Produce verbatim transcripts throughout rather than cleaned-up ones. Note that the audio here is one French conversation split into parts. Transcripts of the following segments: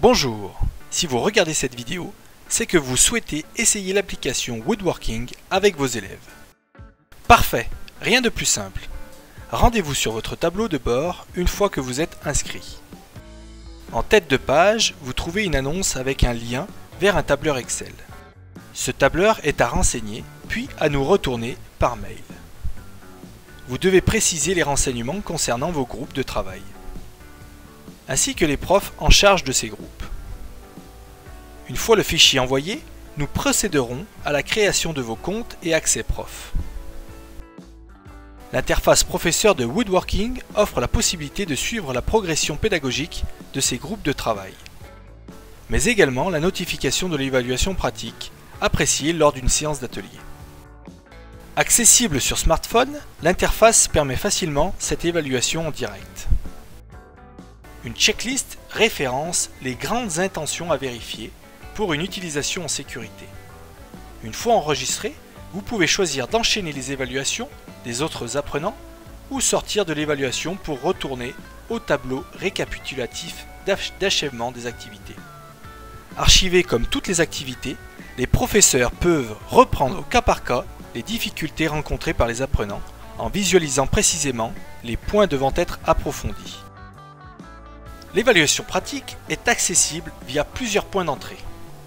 Bonjour, si vous regardez cette vidéo, c'est que vous souhaitez essayer l'application Woodworking avec vos élèves. Parfait, rien de plus simple. Rendez-vous sur votre tableau de bord une fois que vous êtes inscrit. En tête de page, vous trouvez une annonce avec un lien vers un tableur Excel. Ce tableur est à renseigner, puis à nous retourner par mail. Vous devez préciser les renseignements concernant vos groupes de travail, ainsi que les profs en charge de ces groupes. Une fois le fichier envoyé, nous procéderons à la création de vos comptes et accès prof. L'interface professeur de Woodworking offre la possibilité de suivre la progression pédagogique de ces groupes de travail, mais également la notification de l'évaluation pratique appréciée lors d'une séance d'atelier. Accessible sur smartphone, l'interface permet facilement cette évaluation en direct. Une checklist référence les grandes intentions à vérifier pour une utilisation en sécurité. Une fois enregistré, vous pouvez choisir d'enchaîner les évaluations des autres apprenants ou sortir de l'évaluation pour retourner au tableau récapitulatif d'achèvement des activités. Archivés comme toutes les activités, les professeurs peuvent reprendre au cas par cas les difficultés rencontrées par les apprenants en visualisant précisément les points devant être approfondis. L'évaluation pratique est accessible via plusieurs points d'entrée.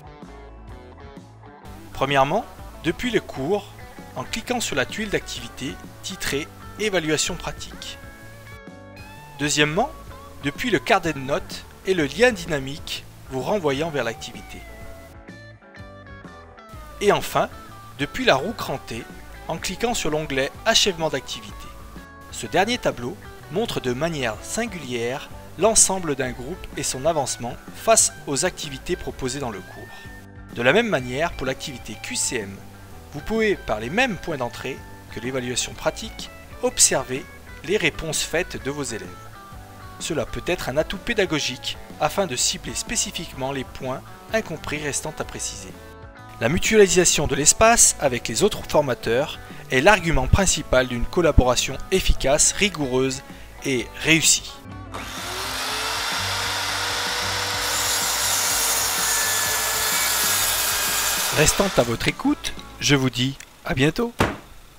Premièrement, depuis le cours, en cliquant sur la tuile d'activité titrée « Évaluation pratique ». Deuxièmement, depuis le carnet de notes et le lien dynamique vous renvoyant vers l'activité. Et enfin, depuis la roue crantée, en cliquant sur l'onglet « Achèvement d'activité ». Ce dernier tableau montre de manière singulière l'ensemble d'un groupe et son avancement face aux activités proposées dans le cours. De la même manière, pour l'activité Q C M, vous pouvez, par les mêmes points d'entrée que l'évaluation pratique, observer les réponses faites de vos élèves. Cela peut être un atout pédagogique afin de cibler spécifiquement les points incompris restant à préciser. La mutualisation de l'espace avec les autres formateurs est l'argument principal d'une collaboration efficace, rigoureuse et réussie. Restant à votre écoute, je vous dis à bientôt.